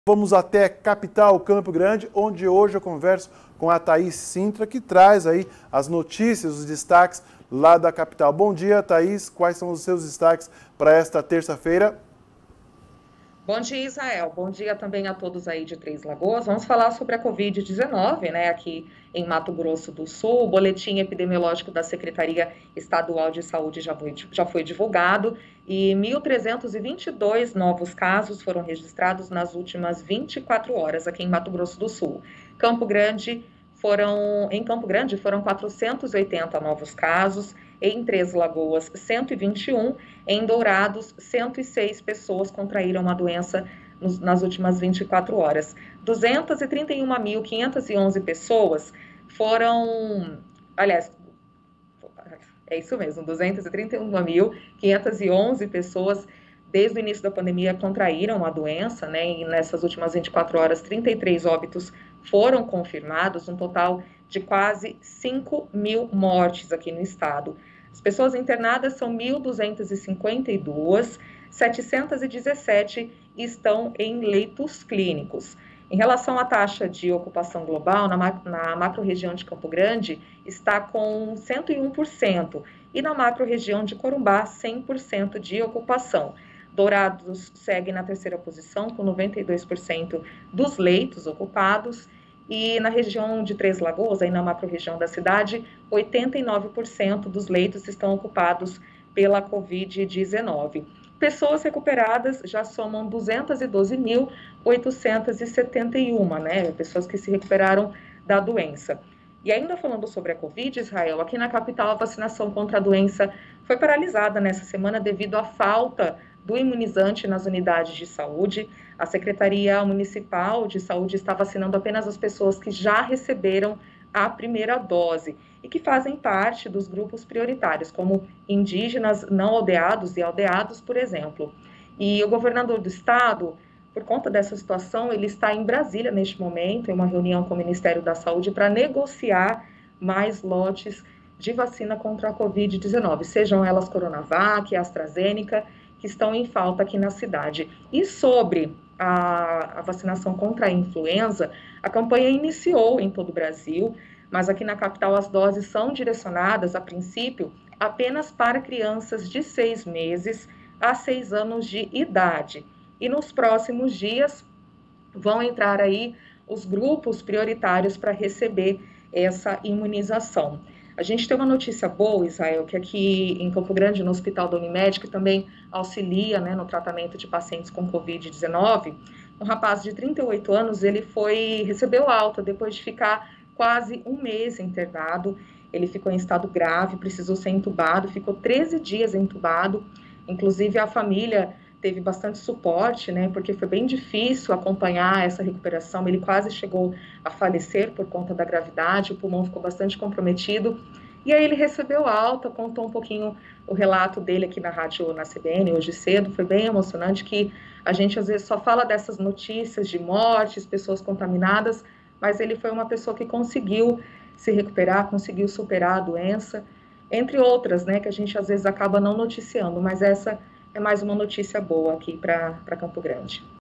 Vamos até capital Campo Grande, onde hoje eu converso com a Thaís Sintra, que traz aí as notícias, os destaques lá da capital. Bom dia, Thaís. Quais são os seus destaques para esta terça-feira? Bom dia, Israel. Bom dia também a todos aí de Três Lagoas. Vamos falar sobre a Covid-19, né, aqui em Mato Grosso do Sul. O boletim epidemiológico da Secretaria Estadual de Saúde já foi divulgado e 1.322 novos casos foram registrados nas últimas 24 horas aqui em Mato Grosso do Sul. Em Campo Grande foram 480 novos casos, em Três Lagoas 121, em Dourados 106 pessoas contraíram a doença nas últimas 24 horas. 231.511 pessoas foram, aliás, é isso mesmo, 231.511 pessoas desde o início da pandemia contraíram a doença, né? E nessas últimas 24 horas, 33 óbitos foram confirmados, um total de quase 5.000 mortes aqui no estado. As pessoas internadas são 1.252, 717 estão em leitos clínicos. Em relação à taxa de ocupação global, na macro-região de Campo Grande, está com 101%, e na macro-região de Corumbá, 100% de ocupação. Dourados segue na terceira posição, com 92% dos leitos ocupados, e na região de Três Lagoas, aí na macro-região da cidade, 89% dos leitos estão ocupados pela Covid-19. Pessoas recuperadas já somam 212.871, né? Pessoas que se recuperaram da doença. E ainda falando sobre a Covid, Israel, aqui na capital a vacinação contra a doença foi paralisada nessa semana devido à falta do imunizante nas unidades de saúde. A Secretaria Municipal de Saúde está vacinando apenas as pessoas que já receberam a primeira dose e que fazem parte dos grupos prioritários, como indígenas não aldeados e aldeados, por exemplo. E o governador do estado, por conta dessa situação, ele está em Brasília neste momento, em uma reunião com o Ministério da Saúde, para negociar mais lotes de vacina contra a Covid-19, sejam elas Coronavac, AstraZeneca, que estão em falta aqui na cidade. E sobre a vacinação contra a influenza, a campanha iniciou em todo o Brasil, mas aqui na capital as doses são direcionadas, a princípio, apenas para crianças de 6 meses a 6 anos de idade. E nos próximos dias vão entrar aí os grupos prioritários para receber essa imunização. A gente tem uma notícia boa, Israel, que aqui em Campo Grande, no Hospital da Unimed, que também auxilia, né, no tratamento de pacientes com Covid-19, um rapaz de 38 anos, ele recebeu alta depois de ficar quase um mês internado. Ele ficou em estado grave, precisou ser entubado, ficou 13 dias entubado. Inclusive, a família teve bastante suporte, né, porque foi bem difícil acompanhar essa recuperação. Ele quase chegou a falecer por conta da gravidade, o pulmão ficou bastante comprometido. E aí ele recebeu alta, contou um pouquinho o relato dele aqui na rádio, na CBN, hoje cedo. Foi bem emocionante, que a gente às vezes só fala dessas notícias de mortes, pessoas contaminadas, mas ele foi uma pessoa que conseguiu se recuperar, conseguiu superar a doença, entre outras, né, que a gente às vezes acaba não noticiando, mas essa é mais uma notícia boa aqui para Campo Grande.